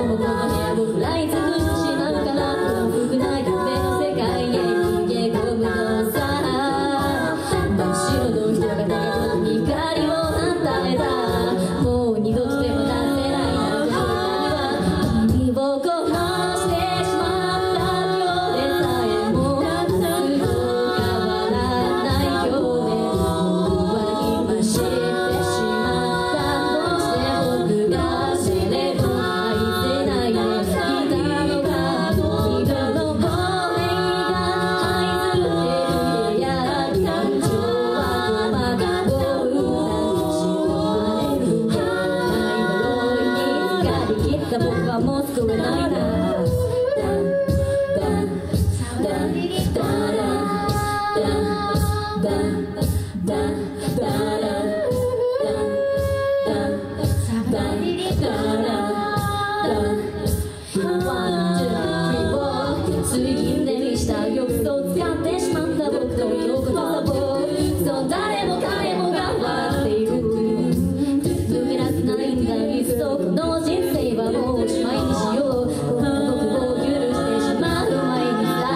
もこの部屋を食らいつぶしてしまうから幸福な夢の世界へ逃げ込むのさ真っ白の人が手が遠くに光を与えたもう二度と手も出せないなら君を殺してしまった今日でさえもすぐ変わらないよね僕は今知ってしまったどうして僕がセレブ愛せないでいたのか自分の声が這いずってるや感情はごまかこうなにしない呪いに疲れ切った僕はもう救えないな水銀でした浴槽を使ってしまった僕とよくサボそう誰も彼もが笑っている抜けなくないんだいっそこの人生はもうおしまいにしよう僕を許してしまう前にさ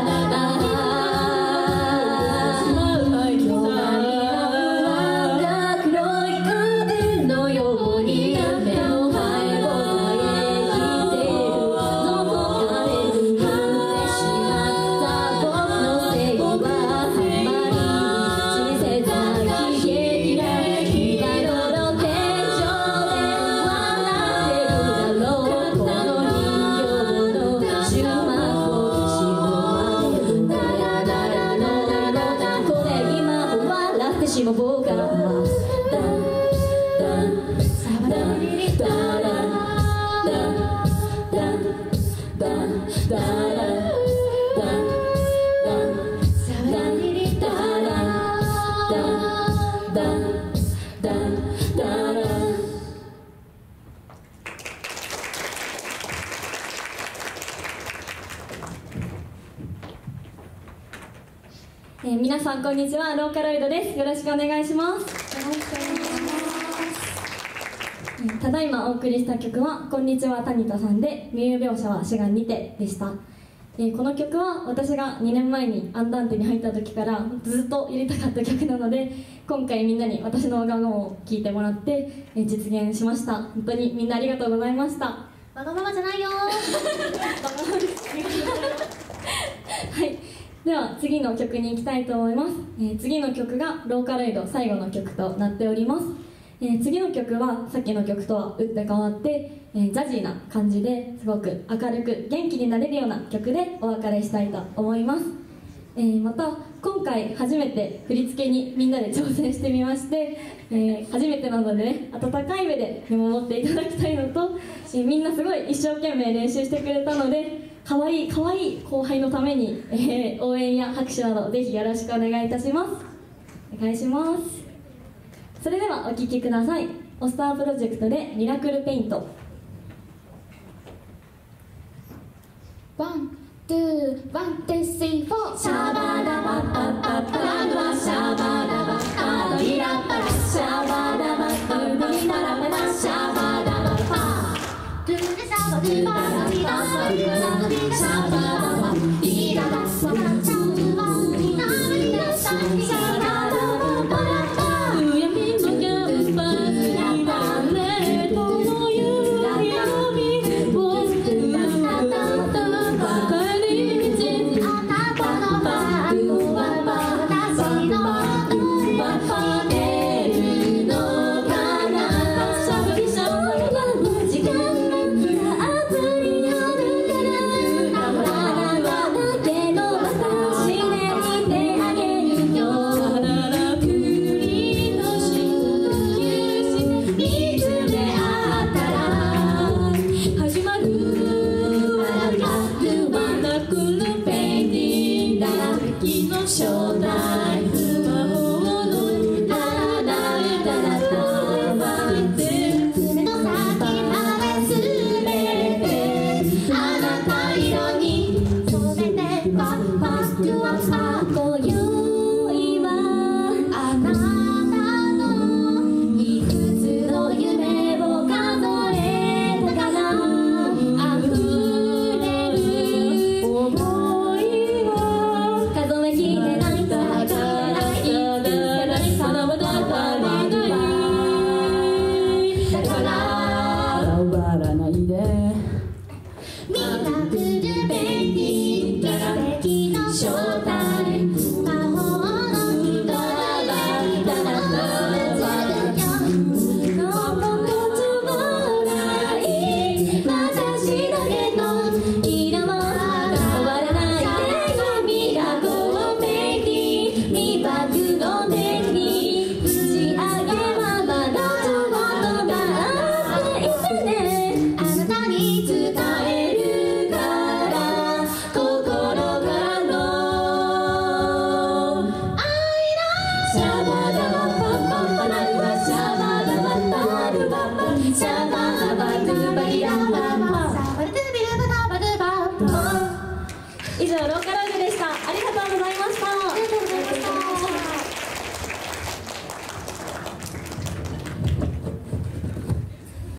今日が黒い影のように目の前をさえ生きているどこかで振ってしまった僕のせいはあまり小せない悲劇で今頃天井で笑ってるだろうこの人形の終幕をしむまで誰のこれ今笑ってしまおうか皆さんこんにちは、ローカロイドです。よろしくお願いします。よろしくお願いします。ただいまお送りした曲はこんにちはタニタさんでミュー描写は志願にてでした。この曲は私が2年前にアンダンテに入った時からずっと入れたかった曲なので今回みんなに私のワガママを聴いてもらって実現しました。本当にみんなありがとうございました。 わがままじゃないよはい、では次の曲に行きたいと思います。次の曲がローカロイド最後の曲となっております。次の曲はさっきの曲とは打って変わって、ザジーな感じですごく明るく元気になれるような曲でお別れしたいと思います。また今回初めて振り付けにみんなで挑戦してみまして、初めてなのでね温かい目で見守っていただきたいのと、みんなすごい一生懸命練習してくれたのでかわいい後輩のために、応援や拍手などぜひよろしくお願いいたします。お願いします。それではお聴きください。オスタープロジェクトでミラクルペイント。 ワン、ツー、ワン、ツー、スリー、フォー。シャバダバッパッパランワシャバダバッアドリラッパラシャバダバッウドリララパラシャバダバッパードゥルシャバドゥバラリラサリララリシャバダバッリララサラチャンワンリナリラサリシャバダバッパラッパーうやみのキャンパスにはねこの夕闇を初代スマホのダラダラダラダラ爪の先まですべてあなた色に染めてパッパッとは今宵はあなたのいくつの夢を数えたかなミラクルベイビー奇跡の正体魔法の人だったら私だけの色も終わらないでミラクルベイビーミラクルベイビー打ち上げはまだことがあっていてねあなたに伝えるから心からの愛のシャバダバパッパッパラルバシャバダバタルバパシャバダバトゥバリラバパサバルトゥビルバタバルバパ以上ローカ